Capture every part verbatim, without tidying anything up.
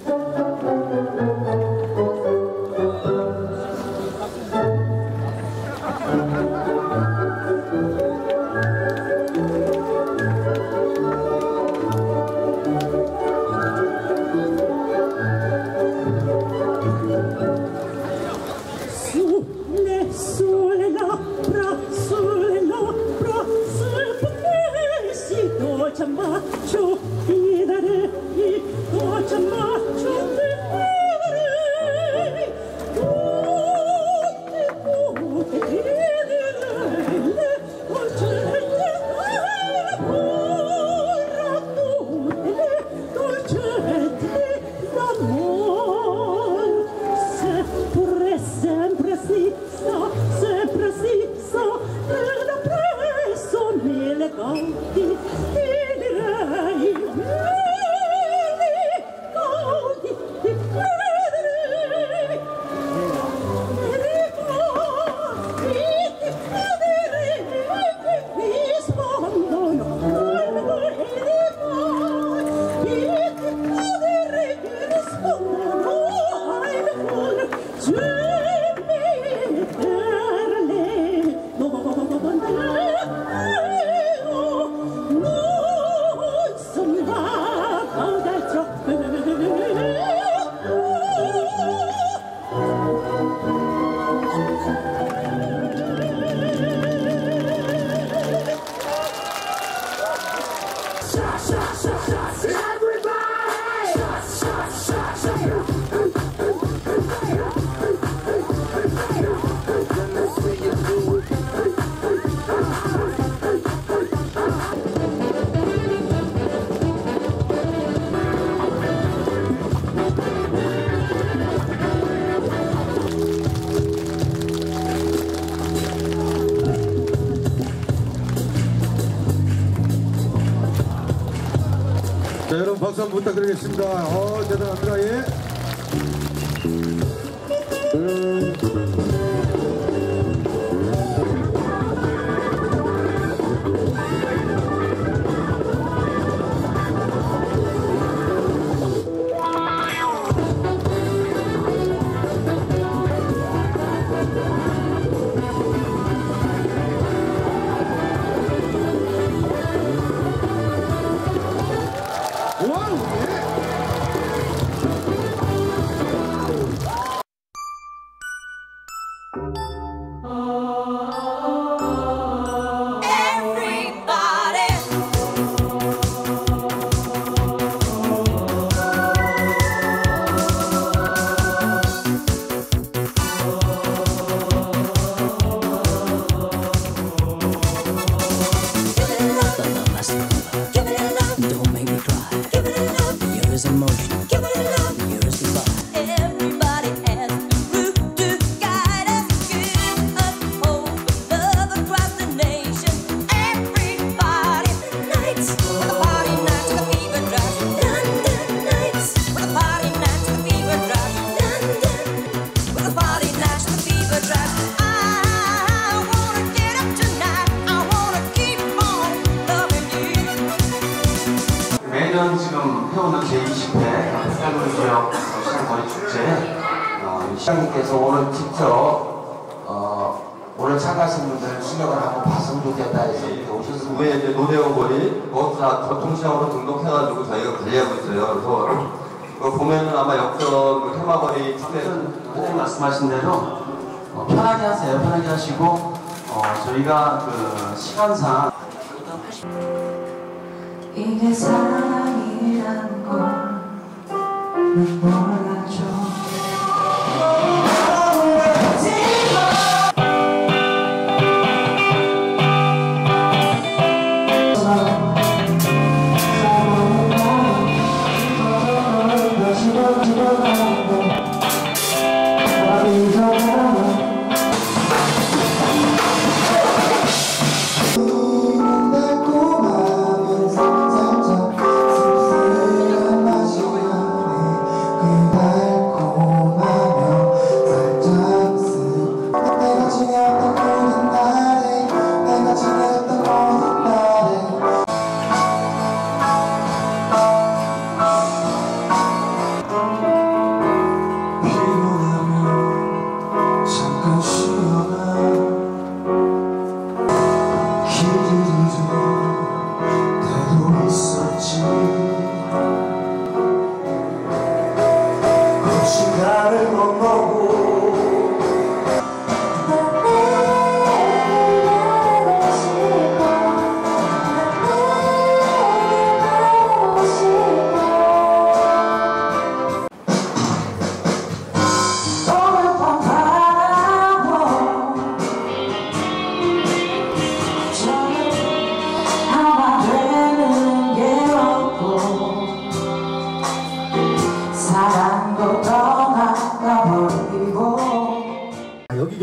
자, 여러분 박수 한번 부탁드리겠습니다. 어, 대단합니다. 예. 매년 지금 해오는 제이십 회 팔군 지역 시장거리 축제 어, 시장님께서 오늘 직접 어, 오늘 참가하신 분들 수령을 한번 봤으면 좋겠다 해서 이렇게 오셨습니다. 후에 이제 노대원 거리 그것도 다 교통시장으로 등록해가지고 저희가 관리하고 있어요. 그래서 이거 보면은 아마 역전 그 테마거리 축제는 선생님 말씀하신 대로 어, 편하게 하세요. 편하게 하시고 어, 저희가 그 시간상 이게 사랑이란 걸 몰랐죠. 그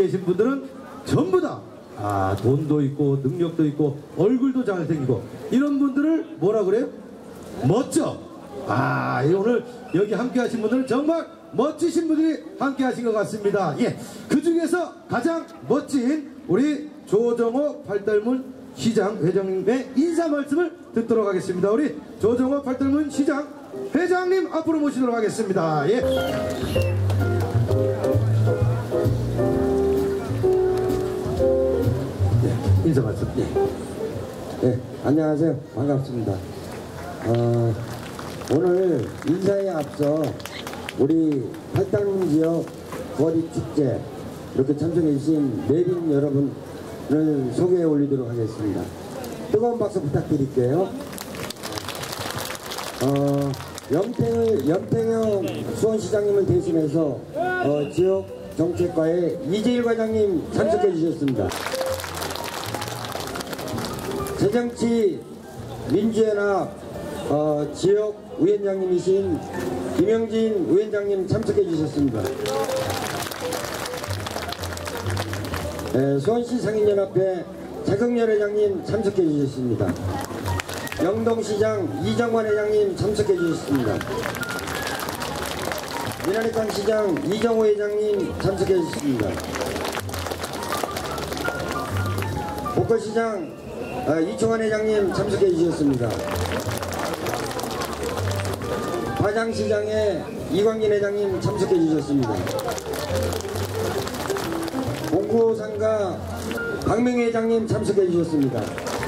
계신 분들은 전부 다 아, 돈도 있고 능력도 있고 얼굴도 잘생기고 이런 분들을 뭐라 그래요? 멋져. 아, 오늘 여기 함께 하신 분들은 정말 멋지신 분들이 함께 하신 것 같습니다. 예, 그 중에서 가장 멋진 우리 조정호 팔달문 시장 회장님의 인사 말씀을 듣도록 하겠습니다. 우리 조정호 팔달문 시장 회장님 앞으로 모시도록 하겠습니다. 예. 인사 말씀. 네. 네, 안녕하세요. 반갑습니다. 어, 오늘 인사에 앞서 우리 팔달문 지역 거리 축제 이렇게 참석해 주신 내빈 여러분을 소개해 올리도록 하겠습니다. 뜨거운 박수 부탁드릴게요. 어, 염태, 염태영 수원시장님을 대신해서 어, 지역 정책과의 이재일 과장님 참석해 주셨습니다. 새정치 민주연합 어, 지역 위원장님이신 김영진 위원장님 참석해 주셨습니다. 네, 수원시 상인연합회 차경렬 회장님 참석해 주셨습니다. 영동시장 이정관 회장님 참석해 주셨습니다. 미나리강 시장 이정호 회장님 참석해 주셨습니다. 복거시장 아, 이충환 회장님 참석해 주셨습니다. 화장시장의 이광진 회장님 참석해 주셨습니다. 공구상가 박명희 회장님 참석해 주셨습니다.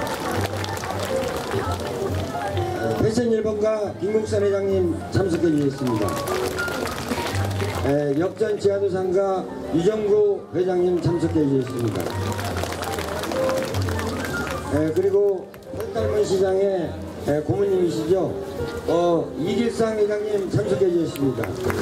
패션 일 번가 김국선 회장님 참석해 주셨습니다. 에, 역전 지하도상가 유정구 회장님 참석해 주셨습니다. 에, 그리고 팔달문 시장의 에, 고모님이시죠. 어, 이길상 회장님 참석해 주셨습니다.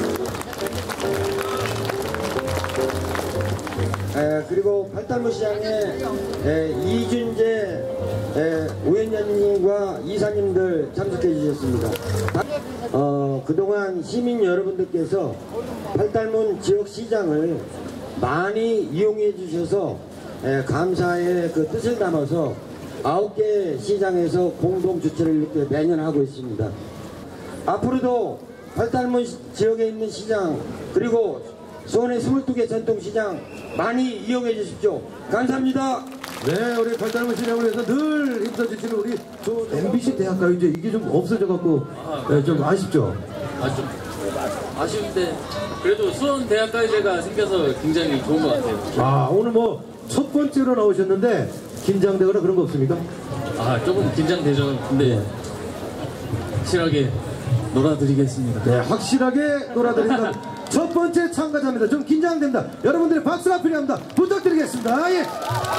에, 그리고 팔달문 시장의 에, 이준재 에, 오연장님과 이사님들 참석해 주셨습니다. 어, 그동안 시민 여러분들께서 팔달문 지역시장을 많이 이용해 주셔서 에, 감사의 그 뜻을 담아서 아홉 개 시장에서 공동 주최를 이렇게 매년 하고 있습니다. 앞으로도 팔달문 지역에 있는 시장 그리고 수원의 스물두 개 전통시장 많이 이용해 주십시오. 감사합니다. 네, 우리 팔달문 시장을 위해서 늘 힘써주시는 우리 저 엠비씨 대학가요 이제 이게 좀 없어져갖고 네, 좀 아쉽죠? 아, 좀 아쉬운데 그래도 수원 대학가요제가 생겨서 굉장히 좋은 것 같아요. 아, 오늘 뭐 첫 번째로 나오셨는데 긴장되거나 그런 거 없습니까? 아, 조금 긴장되죠. 근데 확실하게 놀아드리겠습니다. 네, 확실하게 놀아드린다. 첫 번째 참가자입니다. 좀 긴장된다. 여러분들의 박수가 필요합니다. 부탁드리겠습니다. 예.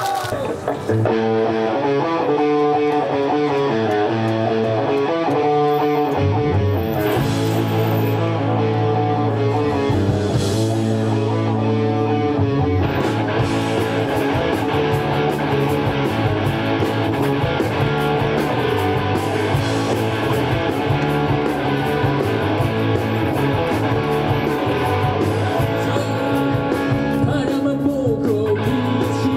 바라만 보고 있지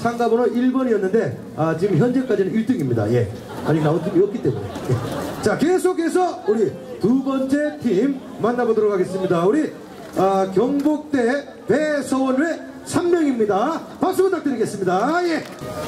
참가번호 일 번이었는데 아, 지금 현재까지는 일 등입니다. 예. 아직 나온 팀이 없기 때문에. 예. 자, 계속해서 우리 두 번째 팀 만나보도록 하겠습니다. 우리 아, 경북대 배서원회 삼 명입니다. 박수 부탁드리겠습니다. 예.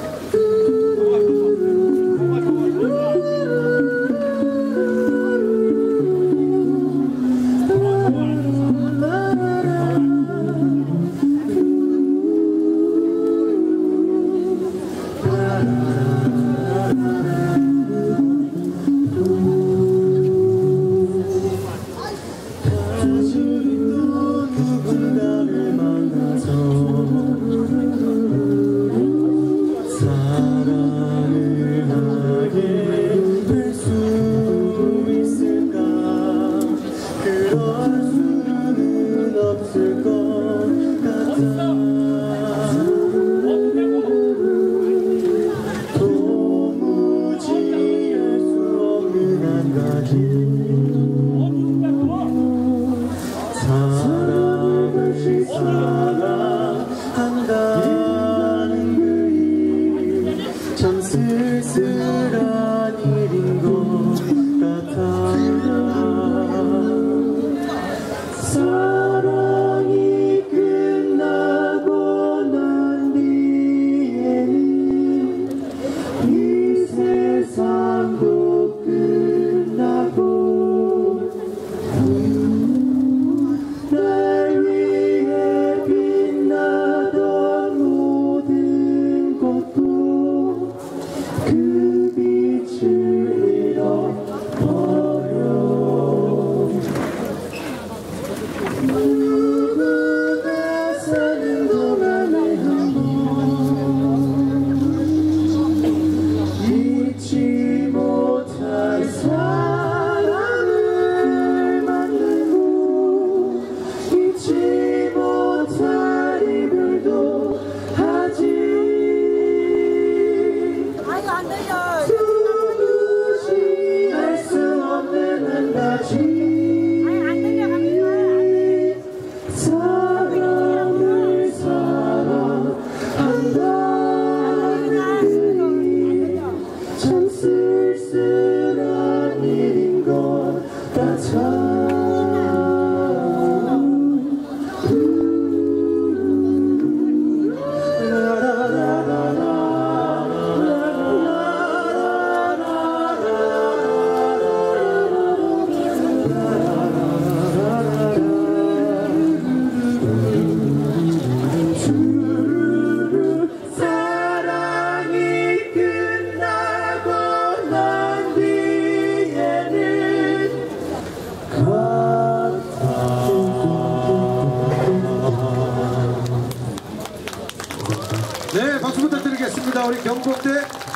네, 박수 부탁드리겠습니다. 우리 경북대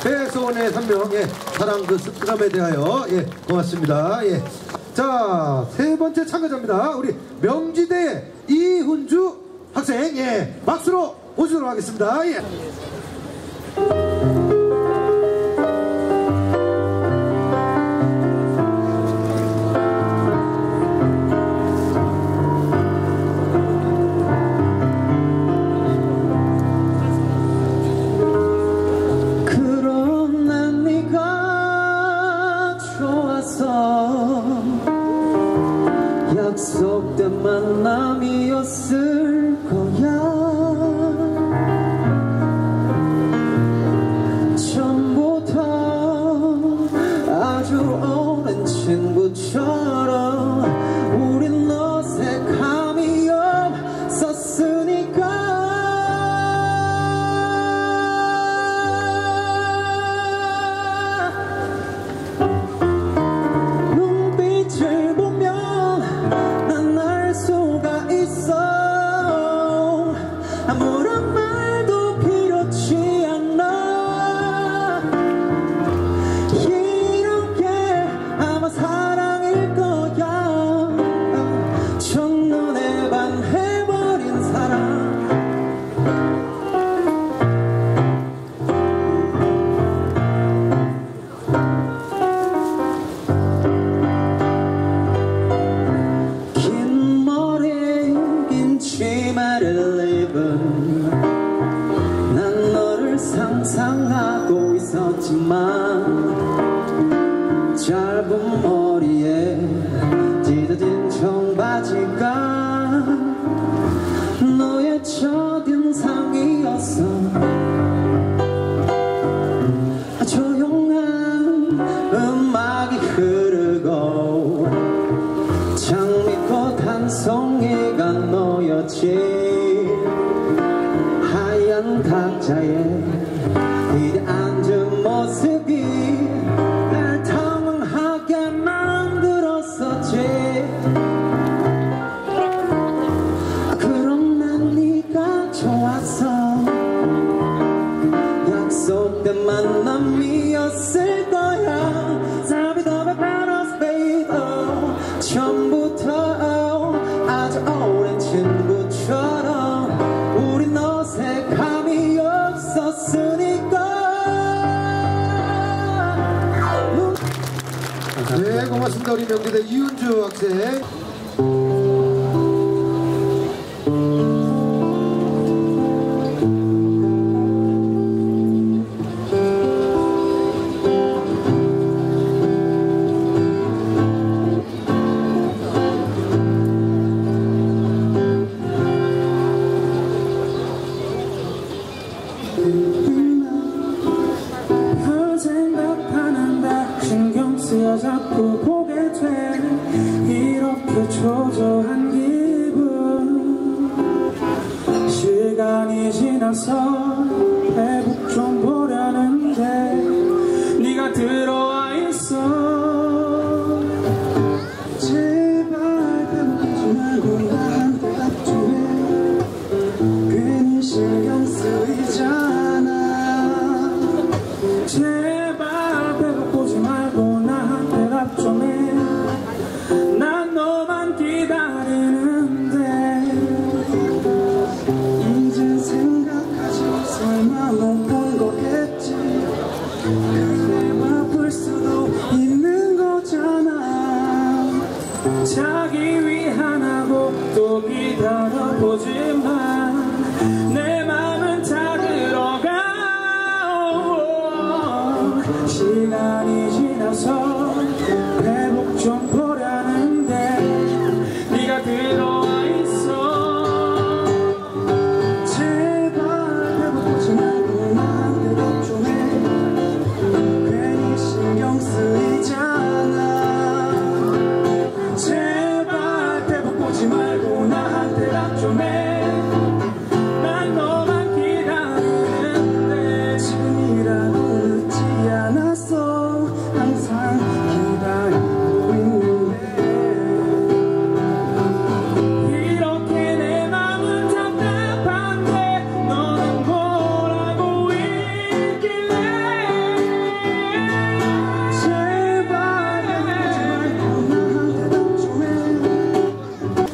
배서원의 삼 명, 예, 사랑 그 스크럼에 대하여, 예, 고맙습니다. 예. 자, 세 번째 참가자입니다. 우리 명지대 이훈주 학생, 예, 박수로 모시도록 하겠습니다. 예. 약속된 만남이었을 거야. 처음부터 아주 오랜 친구처럼 우린 어색함이 없었으니까. 눈빛을 보면 난 알 수가 있어. 짧은 머리에 찢어진 청바지가 너의 첫인상이었어. 조용한 음악이 흐르고 장미꽃 한 송이가 놓였지. 하얀 탁자에 이리 앉은 모습이 날 당황하게 만들었었지. 그럼 난 네가 좋았어. 약속된 만남이었을 거야. 사비더베 베러스 베이더. 처음부터 아주 오랜 친구처럼 우린 어색함이 없었으니까. 네, 고맙습니다. 우리 명지대 이윤주 학생. 별 생각하는데 신경 쓰여 자꾸 보게 돼. 이렇게 초조한 기분. 시간이 지나서 회복 좀 보려는데 네가 들어와 있어. 제발 배고프지 말고 나한테 답 좀 해. 괜히 신경 쓰이잖아. 제발 배고프지 말고 나한테 답 좀 해. 난 너만 기다리는데. 이제 생각하지 설마 못 본 거겠지. 그래 바쁠 수도 있는 거잖아. 자기 위안하고 또 기다려보지만 내 맘은 다 들어가. 시간이 지나서 회복 좀 보려는데 네가 들어와 있어. 제발 배고프지 말고 나한테 답 좀 해. 괜히 신경 쓰이잖아. 제발 배고프지 말고 나한테 답 좀 해. 난 너만 기다리는데 지금이라도 늦지 않았어. 항상 기다리고 있는데. 이렇게 내 맘은 답답한데 너는 뭐라고 있길래. 제발 배고프지 말고 나한테 답 좀 해.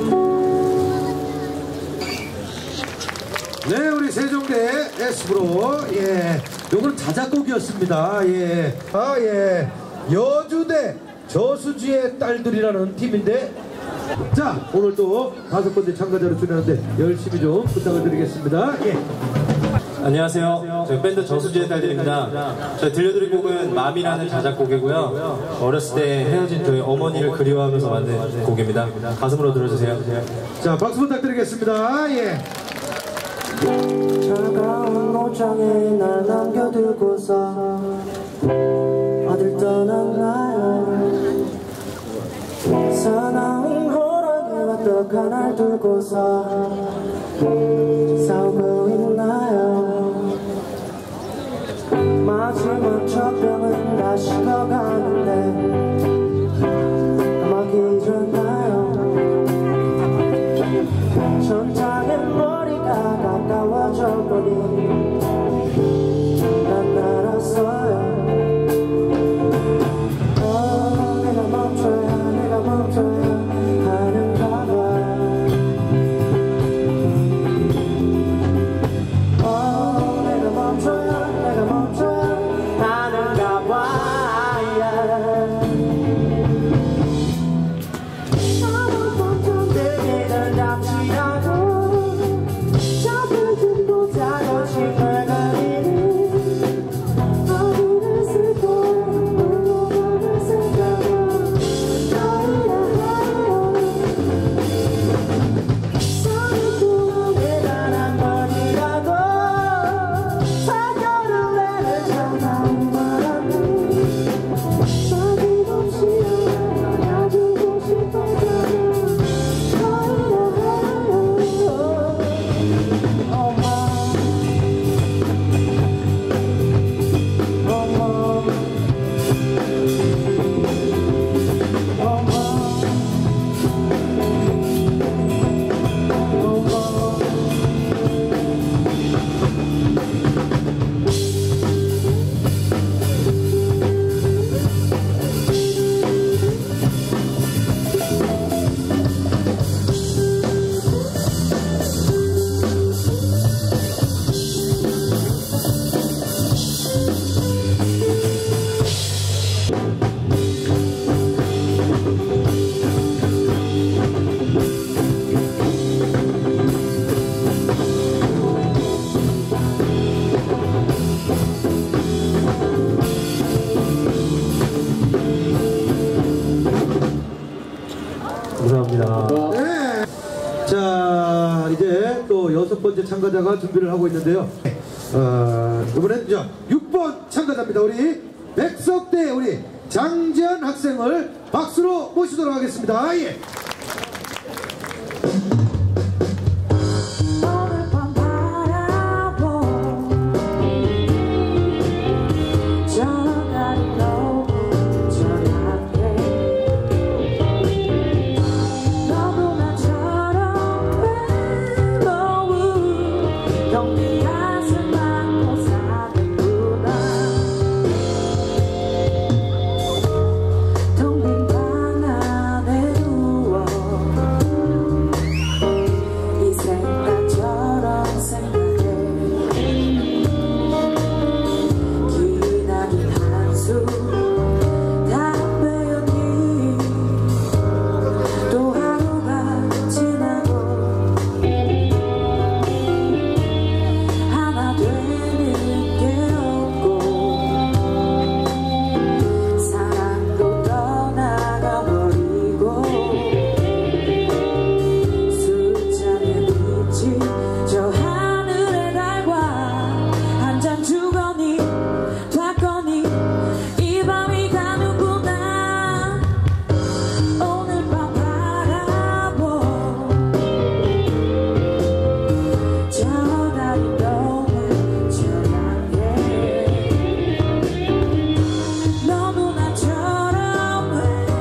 네, 우리 세종대 S프로. 예, 요거는 자작곡이었습니다. 예, 아, 예, 여주대 저수지의 딸들이라는 팀인데, 자, 오늘 또 다섯 번째 참가자로 출연하는데 열심히 좀 부탁을 드리겠습니다. 예. 안녕하세요. 저희 밴드 저수지의 딸들입니다. 저희 들려드릴 곡은 맘이라는 자작곡이고요. 어렸을 때 헤어진 저희 어머니를 그리워하면서 만든 곡입니다. 가슴으로 들어주세요. 자, 박수 부탁드리겠습니다. 예. 차가운 옷장에 날 남겨두고서 어딜 떠났나요. 사나운 호랑이와 떡한 알 두고서 싸우고 있나요. 마지막 첫 병은 다 식어가는데 음악이 좋나요. 천장에 머리가 가까워져 보니 난 알았어요. 어, 내가 멈춰야 내가 멈춰야 하는가 봐. 어, 내가 멈춰야 내가 멈춰야 하는가 봐. Yeah. 감사합니다. 네. 자, 이제 또 여섯 번째 참가자가 준비를 하고 있는데요. 어, 이번엔 저 육 번 참가자입니다. 우리 백석대 우리 장지한 학생을 박수로 모시도록 하겠습니다. 예. 오늘 밤 바라보 저 달이 너무 저녁에 너도 나처럼 외로운 텅빈 가슴 안고 사는구나 텅빈 방 안에 누워 이 생각처럼 생각해 기나긴 한숨 담배 연기 또 하루가 지나고 하나 되는 게 없고 사랑도 떠나가 버리고 숫자는 빛이 저 하늘의 달과 한 잔 주거니 받거니 이 밤이 가는구나 오늘 밤 바라보 저 달이 너무 저량해 너도 나처럼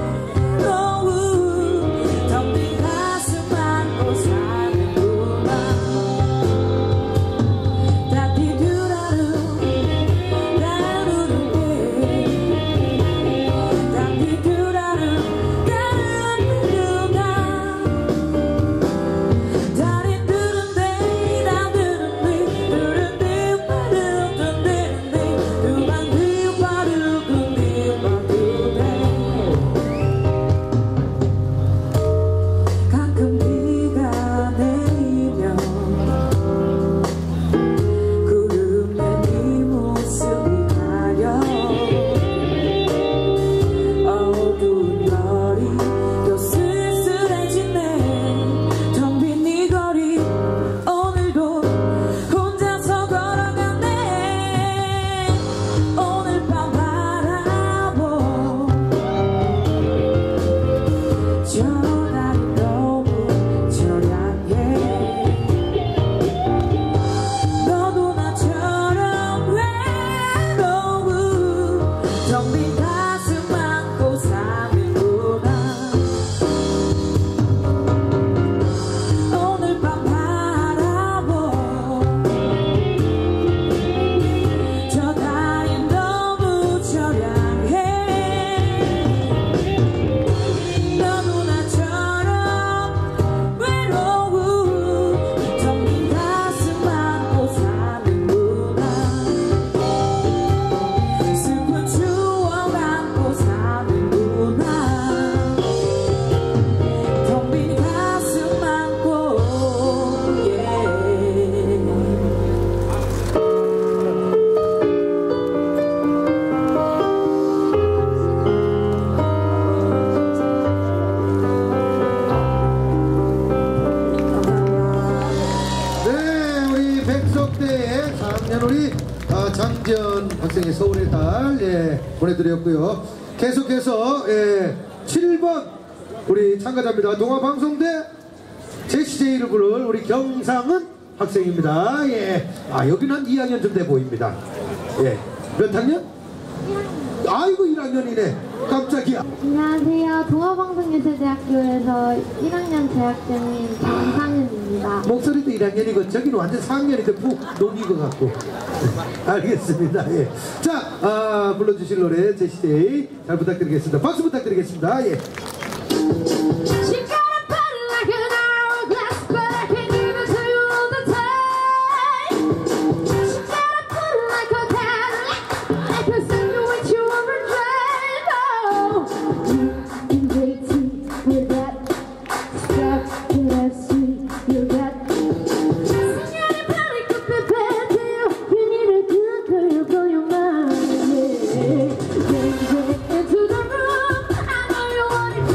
외로운 텅빈 가슴 안고 사는구나 따디두라루 따루루에 따디두라루 따루루가 다리 두른데 다두른데 두른데 빠르던데 두방두 빠르던데 빠르던데 가끔 비가 내리면 구름에 네 모습이 가려 어두운 거리 또 쓸쓸해지네 텅 빈 이 거리 오늘도 혼자서 걸어가네 오늘 밤 바라보 저 달이 너무 저량해 너도 나처럼 외로운 텅빈 가슴 안고 사는구나 오늘 밤 바라보 저 달이 너무 저량해 너도 나처럼 외로운 텅빈 가슴 안고 사는구나 슬픈 추억 안고 사는구나 텅빈 가슴 안고 yeah. 네, 우리 백석대의 삼 학년 우리 아, 장지연 학생의 서울의 달 예, 보내드렸고요. 계속해서 예, 칠 번 우리 참가자입니다. 동아방송대 제시제이를 부를 우리 경상은 학생입니다. 예, 아 여기는 한 이 학년쯤 돼 보입니다. 예, 몇 학년? 아이고 일 학년이네. 깜짝이야. 안녕하세요. 동아방송예술대학교에서 일 학년 재학 중인 장상윤입니다. 목소리도 일 학년이고 저기는 완전 사 학년인데 푹 녹인 것 같고. 알겠습니다. 예. 자, 아, 불러주실 노래 제시제이 잘 부탁드리겠습니다. 박수 부탁드리겠습니다. 예. Into the room, I know you want it.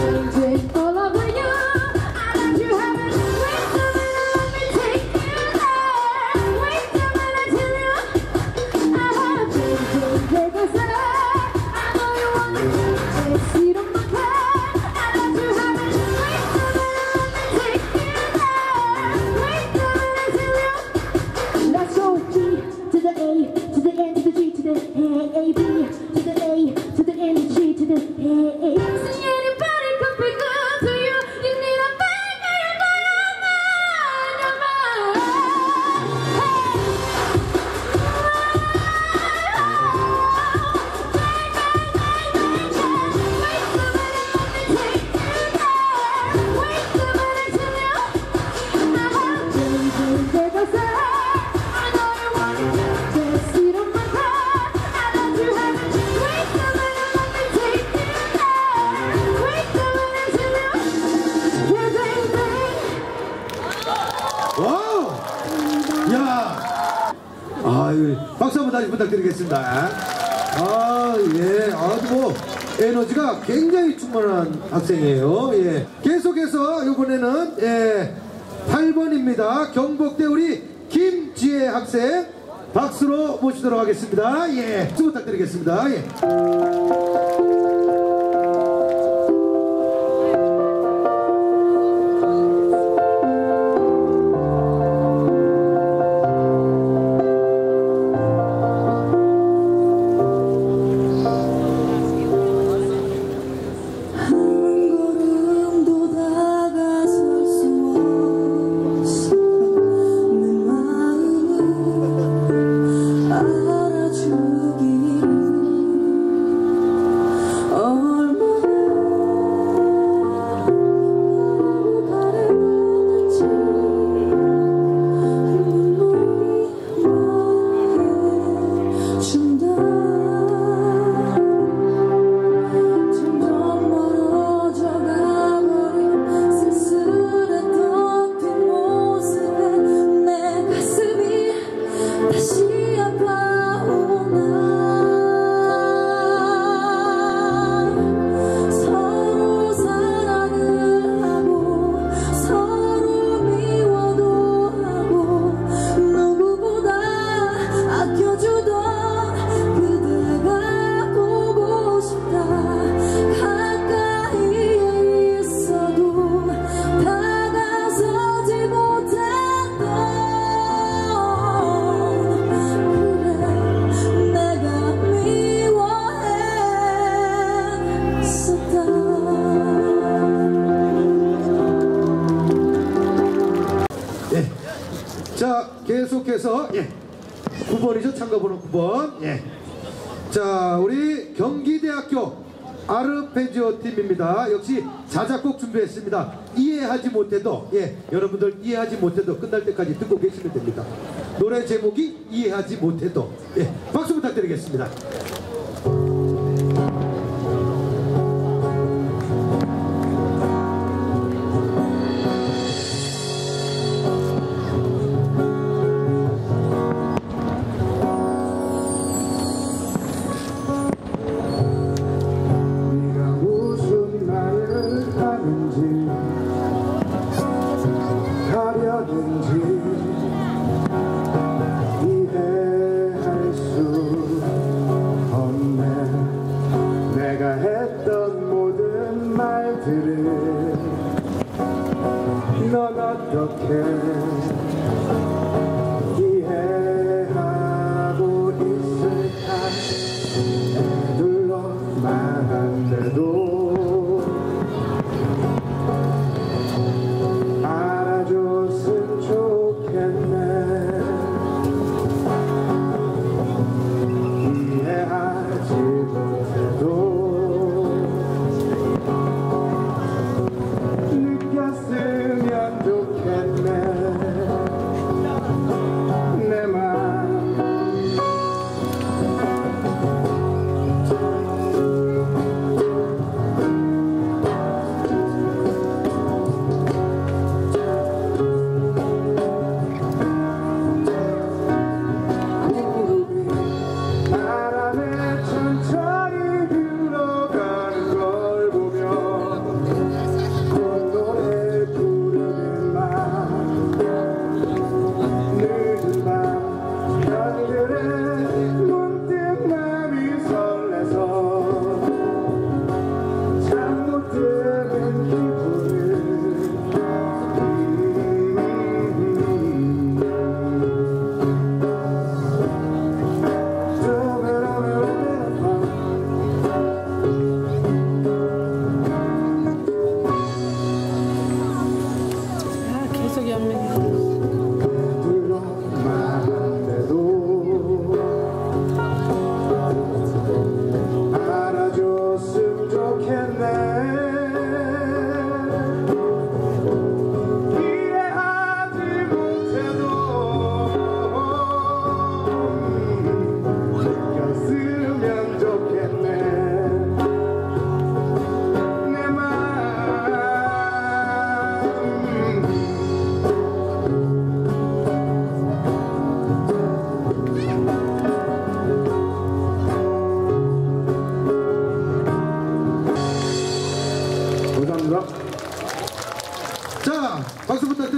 한번 다시 부탁드리겠습니다. 아, 예. 아주 뭐, 에너지가 굉장히 충만한 학생이에요. 예. 계속해서 이번에는, 예, 팔 번입니다. 경복대 우리 김지혜 학생. 박수로 모시도록 하겠습니다. 예. 박수 부탁드리겠습니다. 예. 자, 계속해서 예, 구 번이죠. 참가번호 구 번. 예. 자, 우리 경기대학교 아르페지오 팀입니다. 역시 자작곡 준비했습니다. 이해하지 못해도, 예, 여러분들 이해하지 못해도 끝날 때까지 듣고 계시면 됩니다. 노래 제목이 이해하지 못해도. 예, 박수 부탁드리겠습니다. 넌 어떻게 이해하고 있을까? 애둘러 말한데도 알아줬으면 좋겠네. 이해하지 못해도 느꼈으면 좋겠네.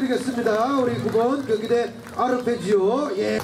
부탁드리겠습니다. 우리 구 번 경기대 아르페지오. 예.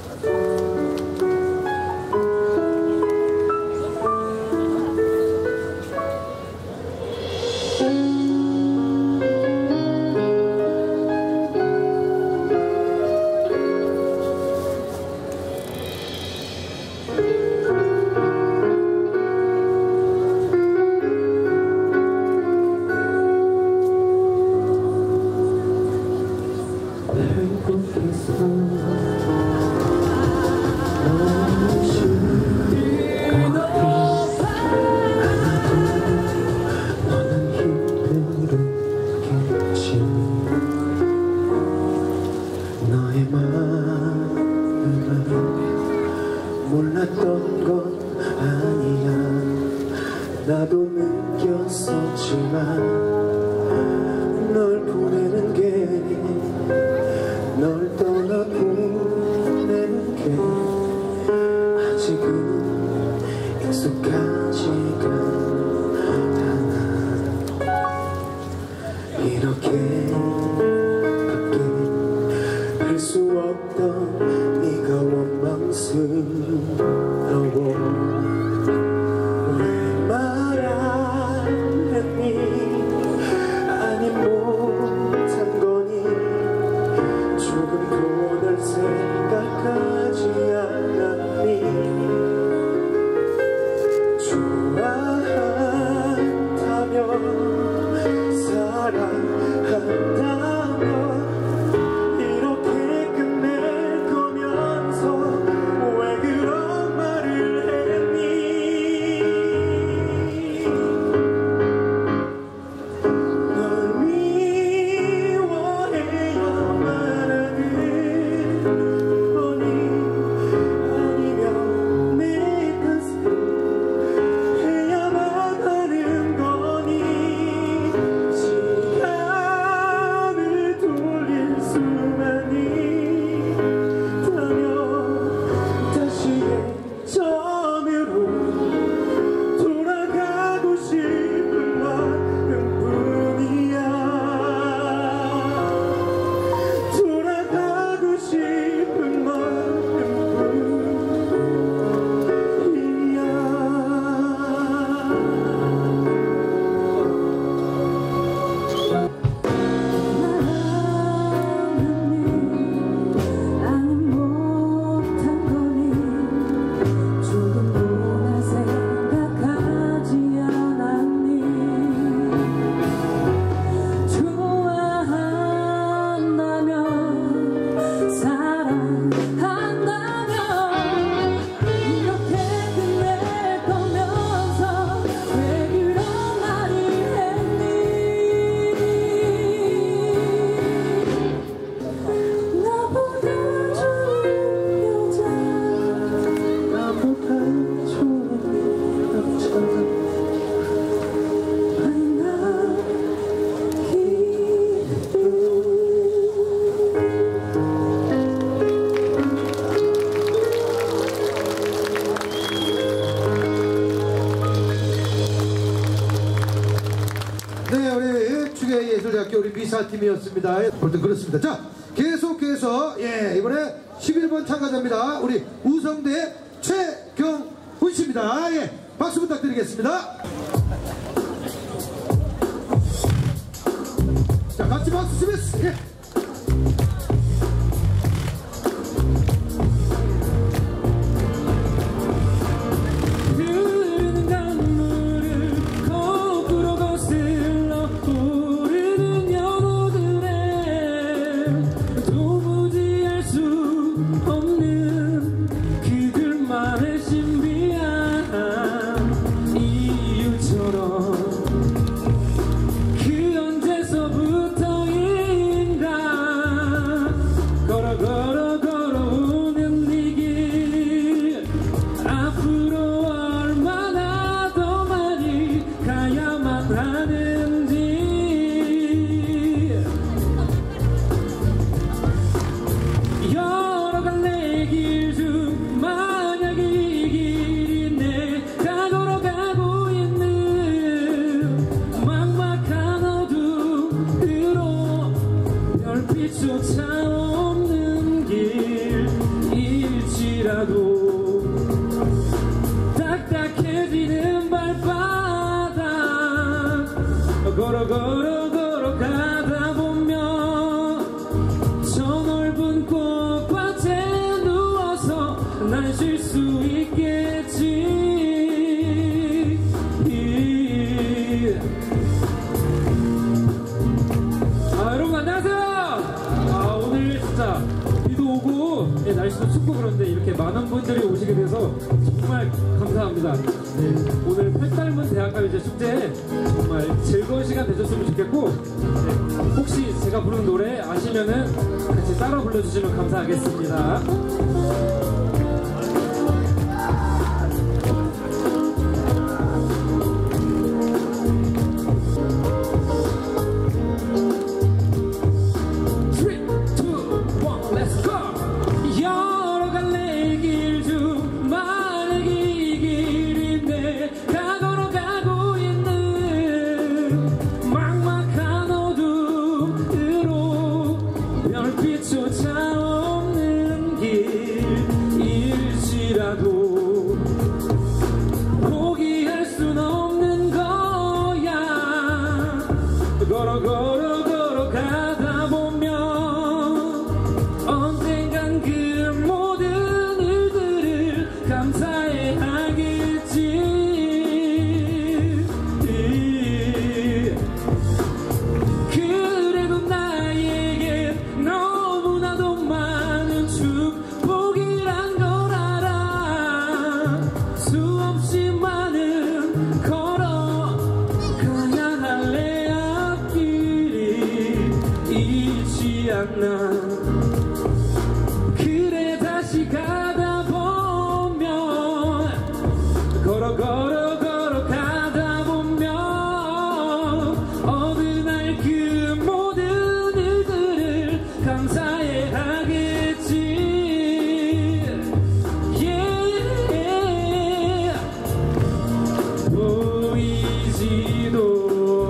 몰랐던 건 아니야. 나도 느꼈었지만 널 보내는 게, 널 떠나보내는 게 아직은 익숙하지가 않아. 이렇게 밖에 할 수 없던 네가 원망스러워. 왜 말 안 했니? 아니 못한 거니? 조금도 널 생각하지 않았니? 좋아한다면, 사랑한다면 이렇게 끝낼 거면서 왜 그런 말을 했니? 널 미워해야만 하는 거니? 아니면 내 탓을 해야만 하는 거니? 시간을 돌릴 수만 있다면 다시 예전으로 돌아가고 싶은 마음뿐이야. 돌아가고 싶은 마음뿐이야. 나는 못한 거니? 조금도 날 생각하지 않았니? 좋아한다면, 사랑한다면 이렇게 끝낼 거면서 왜 그런 말을 했니? 나보다 좋은 여자, 나보다 좋은 남자 네, 우리 추계예술대학교 우리 미사팀이었습니다. 볼 땐 그렇습니다. 자, 계속해서 예, 이번에 십일 번 참가자입니다. 우리 우성대 최경훈 씨입니다. 예, 박수 부탁드리겠습니다. 자, 같이 박수 치면서 예. 흐르는 강물을 거꾸로 거슬러 오르는 연호들의 도무지 알 수 없는 그들만의 신비한 이유처럼 그 언제서부터인가 걸어 걸어 걸어 가다 보면 저 넓은 꽃밭에 누워서 난 쉴 수 있겠지. 아 여러분 안녕하세요. 아 오늘 진짜 비도 오고 예, 날씨도 춥고 그런데 이렇게 많은 분들이 오시게 돼서 정말 감사합니다. 네, 오늘 팔달문 대학가요제 축제 정말 즐거운 시간 되셨으면 좋겠고 네, 혹시 제가 부르는 노래 아시면은 같이 따라 불러주시면 감사하겠습니다. 걸어 걸어 걸어 가다 보면 언젠간 그 모든 일들을 감사해 하겠지. 그래도 나에게 너무나도 많은 축복이란 걸 알아. 수없이 많은 걸어가야 할래 잊지 않나. 그래 다시 가다 보면 걸어 걸어 걸어 가다 보면 어느 날 그 모든 일들을 감사해 하겠지. yeah. 보이지도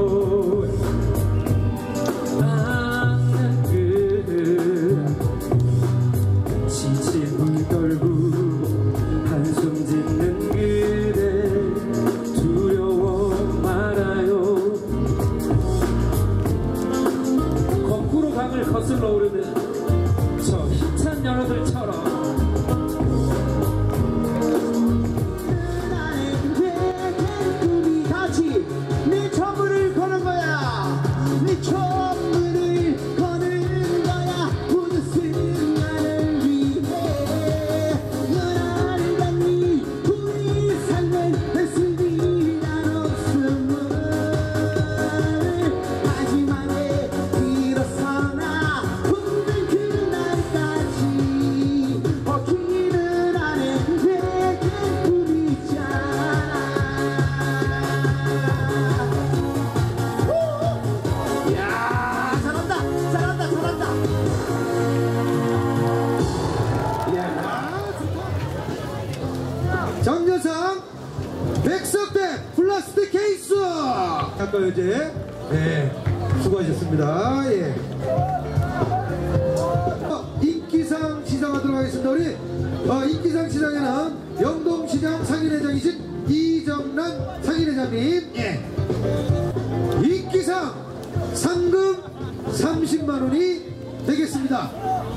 한숨 짓는 그대 두려워 말아요. 거꾸로 강을 거슬러 오르는 저 힘찬 연어들처럼 우리 같이 네 촛불을 거는 거야. 네 촛불을 거는 거야. 모두 승만을 위해 장려상 백석대 플라스틱 케이스 대학가요제 네 수고하셨습니다. 예. 어, 인기상 시상하도록 하겠습니다. 우리 어, 인기상 시상에는 영동시장 상인회장이신 이정란 상인회장님 예. 인기상 상금 삼십만 원이 되겠습니다.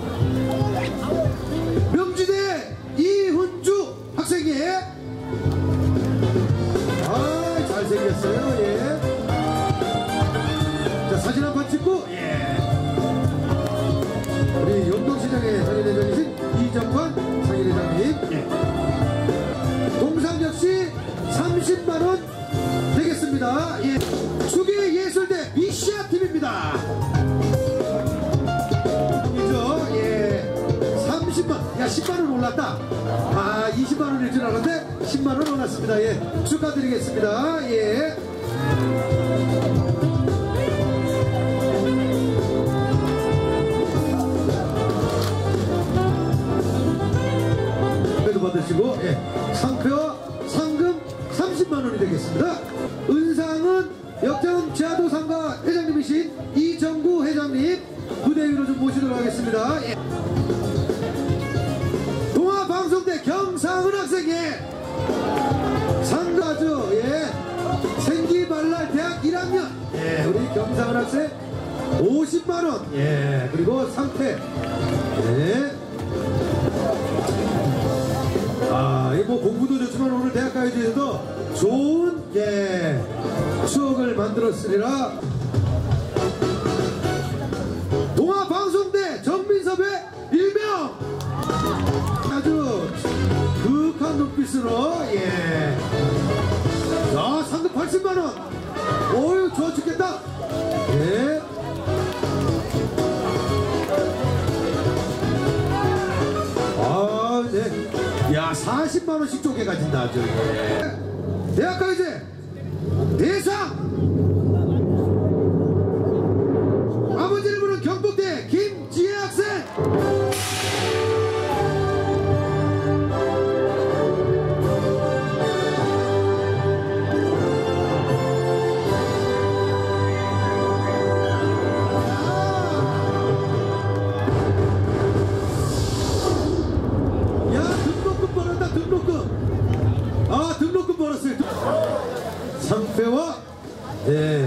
명지대 이훈주 학생이 아 잘생겼어요. 예. 자 사진 한 번 찍고 예. 우리 영동시장의 상인회장이신 이정관 상인회장님 예. 동상 역시 삼십만 원 되겠습니다. 예. 수기예술대 미시아 팀입니다. 이죠 예. 삼십만 야 십만 원 올랐다. 아 이십만 원일 줄 알았는데 십만 원 올랐습니다. 예 축하드리겠습니다. 예. 그래도 받으시고 예 상표와 상금 삼십만 원이 되겠습니다. 은상은 역전 제아도상가 회장님이신 이정구 회장님 무대 위로 좀 모시도록 하겠습니다. 예. 동아방송대 경상은 학생의 상가주 예 생기발랄 대학 일 학년 예 우리 경상은 학생 오십만 원 예 그리고 상패 예. 아, 이 뭐 공부도 좋지만 오늘 대학가요제에서 좋은 예 추억을 만들었으리라. 동아방송대 전민섭의 일명 아주 그윽한 눈빛으로 예. 자 상금 팔십만 원. 어유 좋아 죽겠다. 예. 아, 네. 야, 사십만 원씩 쪼개가진다, 아주. 예. 대학가요제 대상! 아버지를 부른 경북대 김지혜 학생! 아 등록금 벌었어요. 상패와 네.